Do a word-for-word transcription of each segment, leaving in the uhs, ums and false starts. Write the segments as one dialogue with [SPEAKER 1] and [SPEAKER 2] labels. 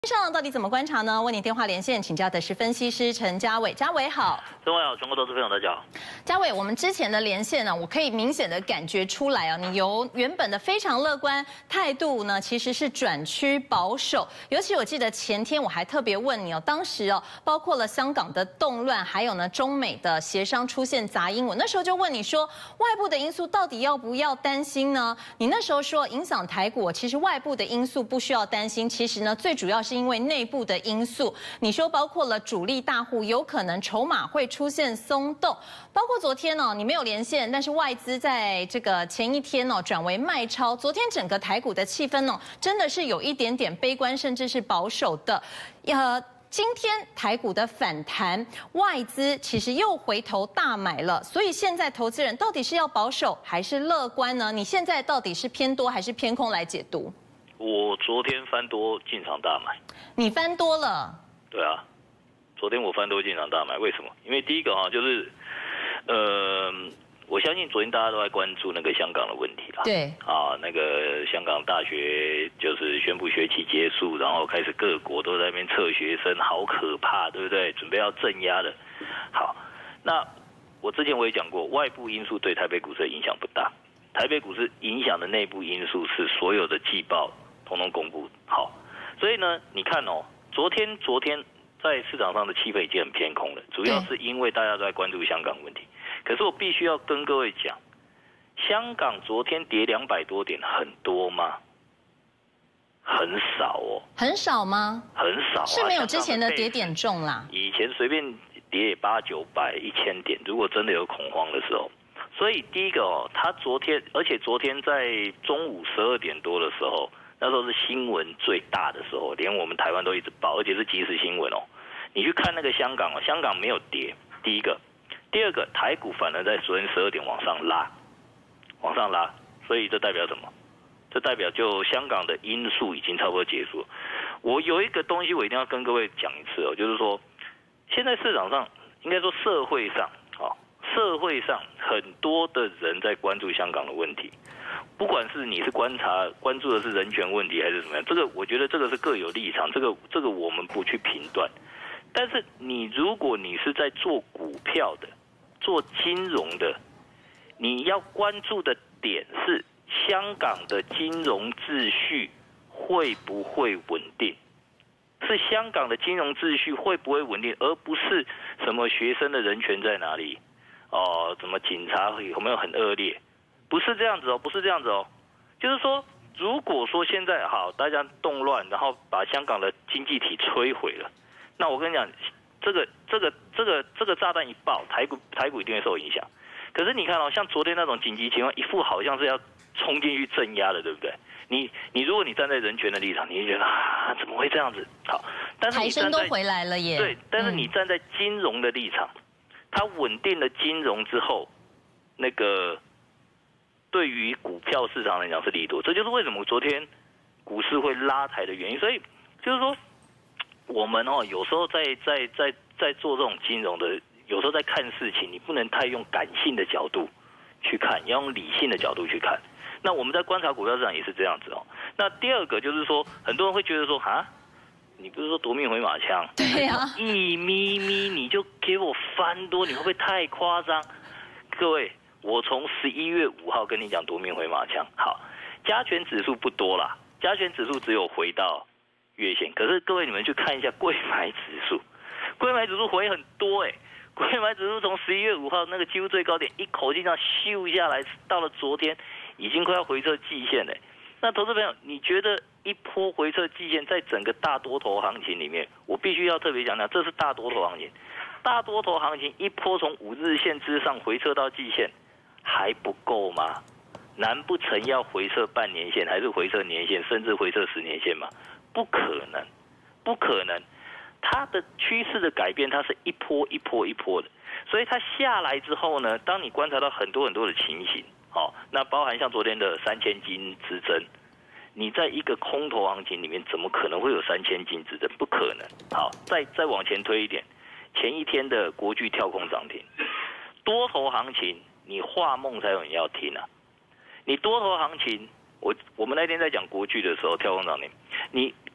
[SPEAKER 1] 上到底怎么观察呢？为你电话连线请教的是分析师陈家伟，家伟好。
[SPEAKER 2] 各位好，全国投资朋友大家好。
[SPEAKER 1] 家伟，我们之前的连线呢，我可以明显的感觉出来啊，你由原本的非常乐观态度呢，其实是转趋保守。尤其我记得前天我还特别问你哦，当时哦，包括了香港的动乱，还有呢中美的协商出现杂音，我那时候就问你说，外部的因素到底要不要担心呢？你那时候说影响台股，其实外部的因素不需要担心，其实呢最主要是因为内部的因素。你说包括了主力大户有可能筹码会出现松动，包括昨天哦，你没有连线，但是外资在这个前一天哦转为卖超，昨天整个台股的气氛哦真的是有一点点悲观，甚至是保守的。呃，今天台股的反弹，外资其实又回头大买了，所以现在投资人到底是要保守还是乐观呢？你现在到底是偏多还是偏空来解读？
[SPEAKER 2] 我昨天翻多进场大买。
[SPEAKER 1] 你翻多了？
[SPEAKER 2] 对啊，昨天我翻多进场大买，为什么？因为第一个啊，就是，呃，我相信昨天大家都在关注那个香港的问题啦。
[SPEAKER 1] 对。
[SPEAKER 2] 啊，那个香港大学就是宣布学期结束，然后开始各国都在那边撤学生，好可怕，对不对？准备要镇压了。好，那我之前我也讲过，外部因素对台北股市的影响不大，台北股市影响的内部因素是所有的季报统统公布。好，所以呢，你看哦，昨天昨天在市场上的气氛已经很偏空了，主要是因为大家都在关注香港问题。可是我必须要跟各位讲，香港昨天跌两百多点，很多吗？很少哦。
[SPEAKER 1] 很少吗？
[SPEAKER 2] 很少、啊，
[SPEAKER 1] 是没有之前的跌点重啦。
[SPEAKER 2] 以前随便跌八九百、一千点，如果真的有恐慌的时候。所以第一个哦，他昨天，而且昨天在中午十二点多的时候，那时候是新闻最大的时候，连我们台湾都一直报，而且是即时新闻哦。你去看那个香港哦，香港没有跌，第一个，第二个，台股反而在昨天十二点往上拉，往上拉，所以这代表什么？这代表就香港的因素已经差不多结束了。我有一个东西我一定要跟各位讲一次哦，就是说，现在市场上应该说社会上啊。社会上很多的人在关注香港的问题，不管是你是观察关注的是人权问题还是怎么样，这个我觉得这个是各有立场，这个这个我们不去评断。但是你如果你是在做股票的、做金融的，你要关注的点是香港的金融秩序会不会稳定。是香港的金融秩序会不会稳定，而不是什么学生的人权在哪里。哦，怎么警察有没有很恶劣？不是这样子哦，不是这样子哦。就是说，如果说现在好，大家动乱，然后把香港的经济体摧毁了，那我跟你讲，这个这个这个这个炸弹一爆，台股台股一定会受影响。可是你看哦，像昨天那种紧急情况，一副好像是要冲进去镇压的，对不对？你你如果你站在人权的立场，你会觉得啊，怎么会这样子？好，但是你站在
[SPEAKER 1] 台生都回来了耶。
[SPEAKER 2] 对，但是你站在金融的立场。嗯，它稳定了金融之后，那个对于股票市场来讲是利多，这就是为什么昨天股市会拉抬的原因。所以就是说，我们哦有时候在在在在做这种金融的，有时候在看事情，你不能太用感性的角度去看，要用理性的角度去看。那我们在观察股票市场也是这样子哦。那第二个就是说，很多人会觉得说啊。你不是说夺命回马枪？
[SPEAKER 1] 对呀、啊，
[SPEAKER 2] 一咪咪你就给我翻多，你会不会太夸张？各位，我从十一月五号跟你讲夺命回马枪。好，加权指数不多啦，加权指数只有回到月线。可是各位你们去看一下柜买指数，柜买指数回很多哎、欸，柜买指数从十一月五号那个几乎最高点一口气这样咻下来，到了昨天已经快要回撤季线嘞、欸。那投资朋友，你觉得一波回撤季线在整个大多头行情里面，我必须要特别强调，这是大多头行情。大多头行情一波从五日线之上回撤到季线，还不够吗？难不成要回撤半年线，还是回撤年线，甚至回撤十年线吗？不可能，不可能。它的趋势的改变，它是一波一波一波的，所以它下来之后呢，当你观察到很多很多的情形。好，那包含像昨天的三千金之争，你在一个空头行情里面，怎么可能会有三千金之争？不可能。好，再再往前推一点，前一天的国巨跳空涨停，多头行情，你画梦才有人要听啊！你多头行情，我我们那天在讲国巨的时候，跳空涨停，你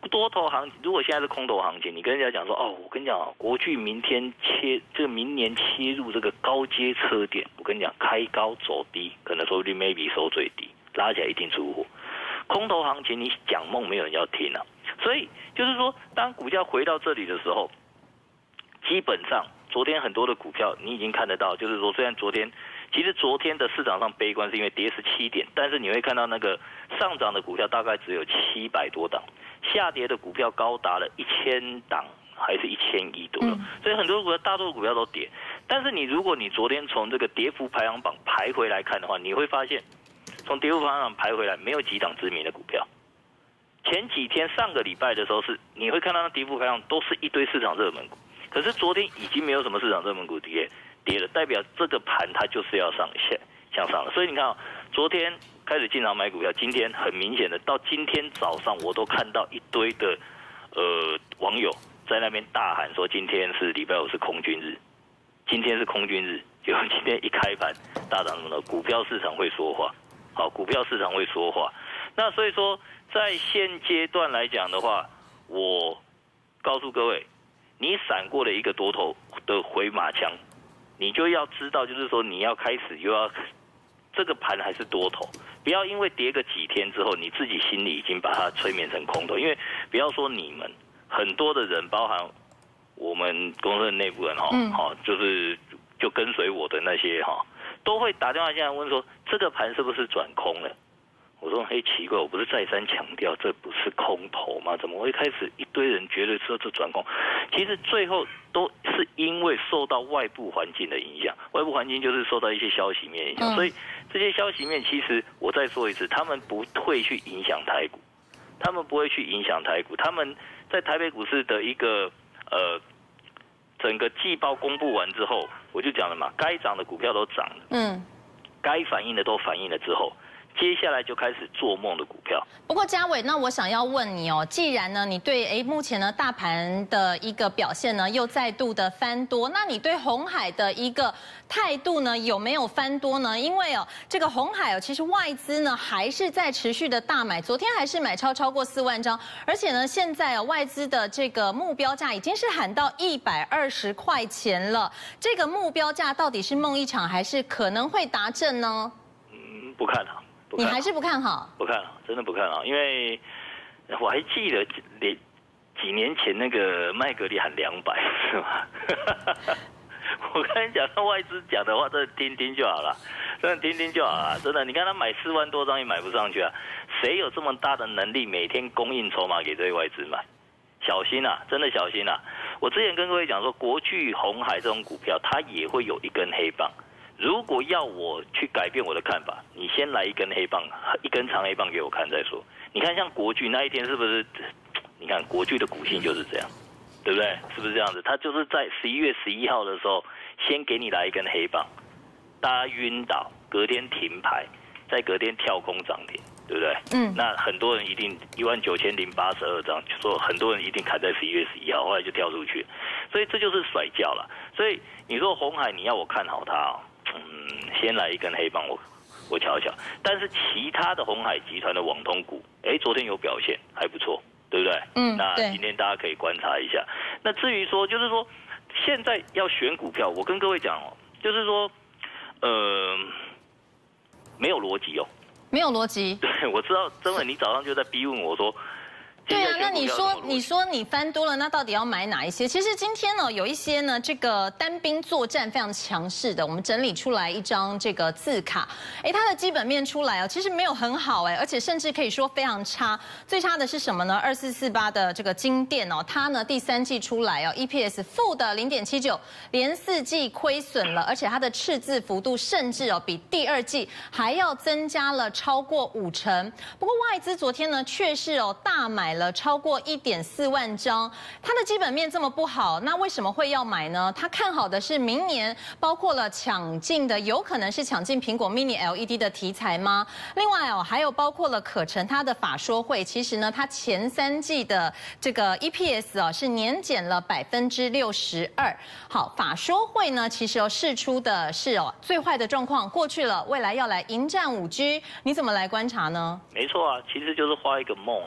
[SPEAKER 2] 多头行情，如果现在是空头行情，你跟人家讲说，哦，我跟你讲，国巨明天切，这个明年切入这个高阶车点，我跟你讲，开高走低，可能说不定 maybe 收最低，拉起来一定出货。空头行情你讲梦没有人要听啊，所以就是说，当股价回到这里的时候，基本上昨天很多的股票你已经看得到，就是说虽然昨天。其实昨天的市场上悲观是因为跌十七点，但是你会看到那个上涨的股票大概只有七百多档，下跌的股票高达了一千档，还是一千亿多了。所以很多股票，大多数股票都跌。但是你如果你昨天从这个跌幅排行榜排回来看的话，你会发现，从跌幅排行榜排回来没有几档知名的股票。前几天上个礼拜的时候是，你会看到那跌幅排行榜都是一堆市场热门股，可是昨天已经没有什么市场热门股跌。跌了，代表这个盘它就是要上下向上了。所以你看、哦，昨天开始进场买股票，今天很明显的，到今天早上我都看到一堆的呃网友在那边大喊说，今天是礼拜五是空军日，今天是空军日。结果今天一开盘大涨什么呢？股票市场会说话，好，股票市场会说话。那所以说，在现阶段来讲的话，我告诉各位，你闪过了一个多头的回马枪。你就要知道，就是说你要开始又要这个盘还是多头，不要因为跌个几天之后，你自己心里已经把它催眠成空头。因为不要说你们，很多的人，包含我们公司的内部人哈，好、嗯，就是就跟随我的那些哈，都会打电话进来问说，这个盘是不是转空了？我说，嘿，奇怪，我不是再三强调这不是空头吗？怎么会开始一堆人觉得说这转空？其实最后都是因为受到外部环境的影响，外部环境就是受到一些消息面影响，嗯、所以这些消息面其实我再说一次，他们不会去影响台股，他们不会去影响台股，他们在台北股市的一个呃整个季报公布完之后，我就讲了嘛，该涨的股票都涨了，嗯，该反映的都反映了之后。接下来就开始做梦的股票。
[SPEAKER 1] 不过嘉伟，那我想要问你哦，既然呢你对哎目前呢大盘的一个表现呢又再度的翻多，那你对鸿海的一个态度呢有没有翻多呢？因为哦这个鸿海哦其实外资呢还是在持续的大买，昨天还是买超超过四万张，而且呢现在哦外资的这个目标价已经是喊到一百二十块钱了，这个目标价到底是梦一场还是可能会达阵呢？
[SPEAKER 2] 嗯，不看好。
[SPEAKER 1] 你还是不看好？
[SPEAKER 2] 不看好，真的不看好，因为我还记得几几年前那个麦格里喊两百是吧？我跟你讲，那外资讲的话，真的听听就好了，真的听听就好了，真的。你看他买四万多张也买不上去啊，谁有这么大的能力每天供应筹码给这些外资买？小心啊，真的小心啊！我之前跟各位讲说，国巨、鸿海这种股票，它也会有一根黑棒。如果要我去改变我的看法，你先来一根黑棒，一根长黑棒给我看再说。你看像国巨那一天是不是？你看国巨的股性就是这样，对不对？是不是这样子？它就是在十一月十一号的时候，先给你来一根黑棒，大家晕倒，隔天停牌，再隔天跳空涨停，对不对？嗯。那很多人一定一万九千零八十二张，就说很多人一定砍在十一月十一号，后来就跳出去，所以这就是甩跤了。所以你说鸿海，你要我看好它哦。嗯，先来一根黑棒，我我瞧瞧。但是其他的鸿海集团的网通股，哎，昨天有表现，还不错，对不对？嗯，那今天大家可以观察一下。那至于说，就是说现在要选股票，我跟各位讲哦，就是说，呃，没有逻辑哦，
[SPEAKER 1] 没有逻辑。
[SPEAKER 2] 对，我知道，真的，你早上就在逼问我说。
[SPEAKER 1] 对啊，那你说你说你翻多了，那到底要买哪一些？其实今天呢，有一些呢，这个单兵作战非常强势的，我们整理出来一张这个字卡，哎，它的基本面出来哦，其实没有很好哎，而且甚至可以说非常差。最差的是什么呢？二四四八的这个金电哦，它呢第三季出来哦 ，E P S 负的零点七九，连四季亏损了，而且它的赤字幅度甚至哦比第二季还要增加了超过五成。不过外资昨天呢，却是哦大买了超过一点四万张，它的基本面这么不好，那为什么会要买呢？他看好的是明年包括了抢进的，有可能是抢进苹果 Mini L E D 的题材吗？另外哦，还有包括了可成它的法说会，其实呢，它前三季的这个 E P S 哦是年减了百分之六十二。好，法说会呢，其实哦释出的是哦最坏的状况过去了，未来要来迎战五 G， 你怎么来观察呢？
[SPEAKER 2] 没错啊，其实就是画一个梦啊。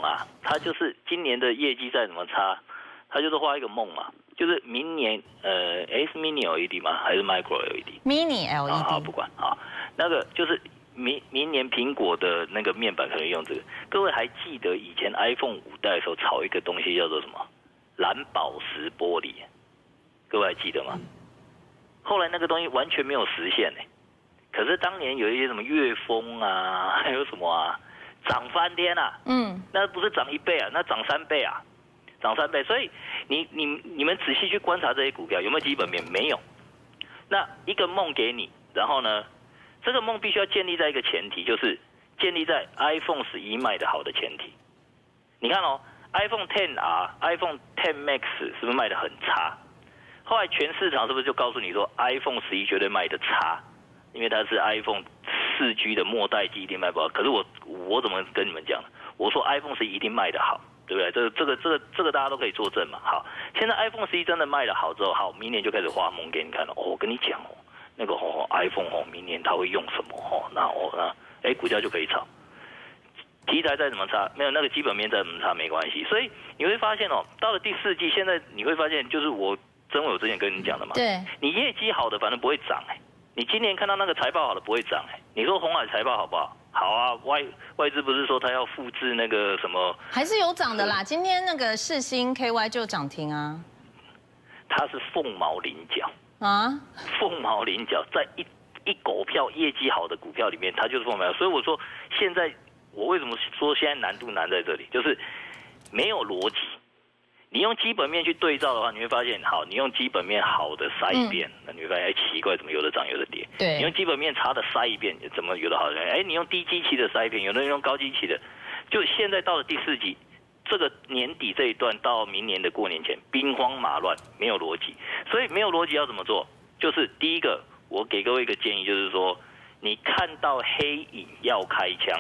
[SPEAKER 2] 他就是今年的业绩再怎么差，他就是画一个梦嘛，就是明年呃 ，S Mini L E D 吗？还是 Micro L E D？Mini
[SPEAKER 1] L E D。
[SPEAKER 2] 好，不管啊，那个就是明明年苹果的那个面板可能用这个。各位还记得以前 iPhone 五代的时候炒一个东西叫做什么？蓝宝石玻璃，各位还记得吗？后来那个东西完全没有实现呢、欸。可是当年有一些什么乐风啊，还有什么啊，涨翻天啊！嗯，那不是涨一倍啊，那涨三倍啊，涨三倍。所以你你你们仔细去观察这些股票有没有基本面？没有。那一个梦给你，然后呢，这个梦必须要建立在一个前提，就是建立在 iPhone 十一卖得好的前提。你看哦 ，iPhone X R、iPhone X Max 是不是卖得很差？后来全市场是不是就告诉你说 iPhone 十一绝对卖得差？因为它是 iPhone 四 G 的末代机一定卖不好，可是我我怎么跟你们讲？我说 iPhone 十一一定卖得好，对不对？这个这个这个这个大家都可以作证嘛。好，现在 iPhone 十一真的卖得好之后，好，明年就开始画梦给你看了。哦，我跟你讲哦，那个哦 iPhone 哦，明年它会用什么哦？那哦那哎股价就可以炒。题材再怎么差，没有那个基本面再怎么差没关系。所以你会发现哦，到了第四季，现在你会发现就是我真我之前跟你讲的嘛，
[SPEAKER 1] 对，
[SPEAKER 2] 你业绩好的反正不会涨哎。你今年看到那个财报好的不会涨哎、欸，你说鸿海财报好不好？好啊，外外资不是说他要复制那个什么？
[SPEAKER 1] 还是有涨的啦，今天那个世芯 K Y 就涨停啊。
[SPEAKER 2] 它是凤毛麟角
[SPEAKER 1] 啊，
[SPEAKER 2] 凤毛麟角，在一一狗票业绩好的股票里面，它就是凤毛麟角。所以我说现在我为什么说现在难度难在这里，就是没有逻辑。你用基本面去对照的话，你会发现，好，你用基本面好的筛一遍，那、嗯、你会发现，哎，奇怪，怎么有的涨，有的跌？
[SPEAKER 1] 对。
[SPEAKER 2] 你用基本面差的筛一遍，怎么有的好的？哎，你用低基期的筛一遍，有的人用高基期的。就现在到了第四季，这个年底这一段到明年的过年前，兵荒马乱，没有逻辑。所以没有逻辑要怎么做？就是第一个，我给各位一个建议，就是说，你看到黑影要开枪。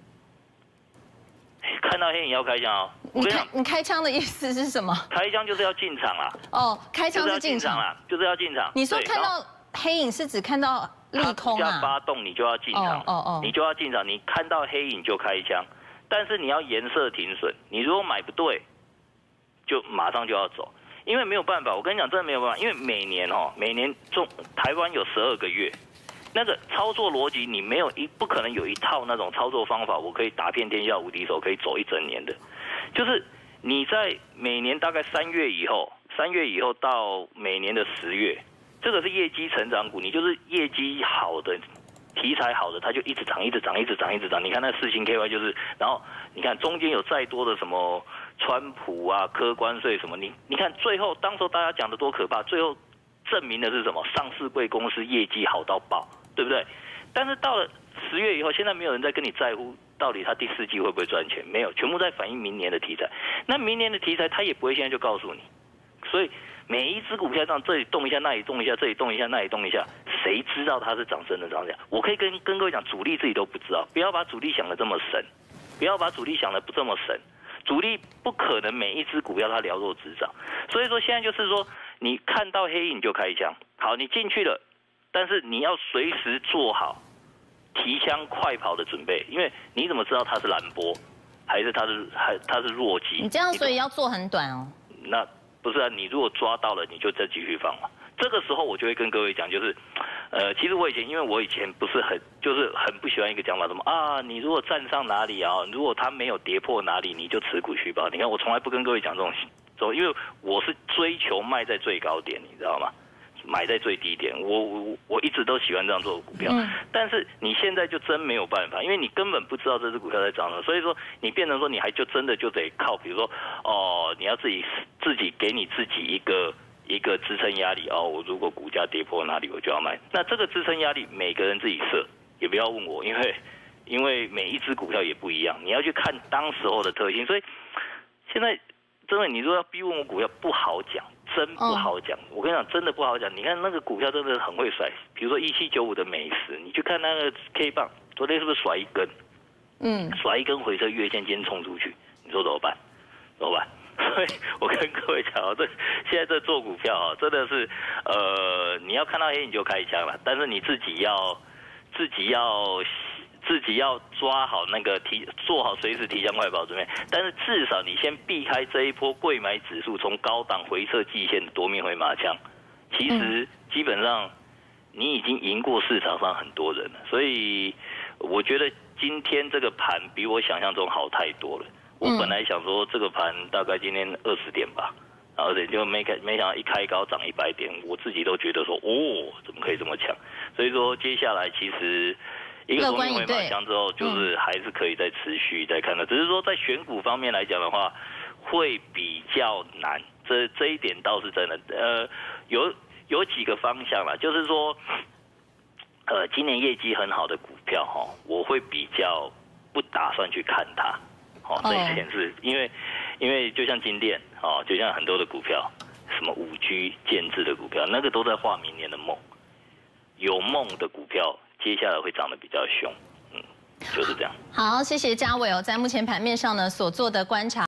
[SPEAKER 2] 看到黑影要开枪哦！
[SPEAKER 1] 你开你开枪的意思是什么？
[SPEAKER 2] 开枪就是要进场啦。
[SPEAKER 1] 哦，开枪是进场
[SPEAKER 2] 啦，就是要进场。
[SPEAKER 1] 你说看到黑影是指看到利空啊？
[SPEAKER 2] 它发动你就要进场，
[SPEAKER 1] 哦哦，
[SPEAKER 2] 你就要进场。你看到黑影就开枪，但是你要颜色停损。你如果买不对，就马上就要走，因为没有办法。我跟你讲，真的没有办法，因为每年哦，每年中台湾有十二个月。那个操作逻辑，你没有一不可能有一套那种操作方法，我可以打遍天下无敌手，可以走一整年的。就是你在每年大概三月以后，三月以后到每年的十月，这个是业绩成长股，你就是业绩好的、题材好的，它就一直涨、一直涨、一直涨、一直涨。你看那世芯 K Y 就是，然后你看中间有再多的什么川普啊、科关税什么，你你看最后当时候大家讲的多可怕，最后证明的是什么？上市贵公司业绩好到爆。对不对？但是到了十月以后，现在没有人在跟你在乎到底它第四季会不会赚钱，没有，全部在反映明年的题材。那明年的题材，它也不会现在就告诉你。所以每一只股票这样这里动一下，那里动一下，这里动一下，那里动一下，谁知道它是涨升的涨价？我可以跟跟各位讲，主力自己都不知道，不要把主力想的这么神，不要把主力想的不这么神。主力不可能每一只股票它了若指掌，所以说现在就是说，你看到黑影就开枪，好，你进去了。但是你要随时做好提枪快跑的准备，因为你怎么知道它是蓝波，还是它是还它是弱鸡？
[SPEAKER 1] 你这样所以要做很短哦。
[SPEAKER 2] 那不是啊，你如果抓到了，你就再继续放嘛。这个时候我就会跟各位讲，就是，呃，其实我以前因为我以前不是很就是很不喜欢一个讲法，什么啊，你如果站上哪里啊，如果它没有跌破哪里，你就持股续报。你看我从来不跟各位讲这种，走，因为我是追求卖在最高点，你知道吗？买在最低点，我我我一直都喜欢这样做的股票，嗯、但是你现在就真没有办法，因为你根本不知道这只股票在涨什么，所以说你变成说你还就真的就得靠，比如说哦，你要自己自己给你自己一个一个支撑压力哦，我如果股价跌破哪里我就要卖，那这个支撑压力每个人自己设，也不要问我，因为因为每一只股票也不一样，你要去看当时候的特性，所以现在真的你如果要逼问我股票不好讲。真不好讲，我跟你讲，真的不好讲。你看那个股票真的很会甩，比如说一七九五的美食，你去看那个 K 棒，昨天是不是甩一根？嗯，甩一根回撤月线，今天冲出去，你说怎么办？怎么办？所以我跟各位讲哦，这现在这做股票啊，真的是呃，你要看到黑你就开枪了，但是你自己要自己要自己要抓好那个提做好随时提降快跑准备，但是至少你先避开这一波贵买指数从高档回撤季线的多面回马枪，其实基本上你已经赢过市场上很多人了，所以我觉得今天这个盘比我想象中好太多了。我本来想说这个盘大概今天二十点吧，而且就没没想到一开高涨一百点，我自己都觉得说哦，怎么可以这么强？所以说接下来其实一个多面回马枪之后，就是还是可以再持续再看的，只是说在选股方面来讲的话，会比较难，这这一点倒是真的。呃，有有几个方向啦，就是说，呃，今年业绩很好的股票哈，我会比较不打算去看它。哦，这一点是因为，因为就像金店哦，就像很多的股票，什么五 G 建制的股票，那个都在画明年的梦。有梦的股票，接下来会涨得比较凶，嗯，就是这样。
[SPEAKER 1] 好，谢谢嘉伟哦，在目前盘面上呢所做的观察。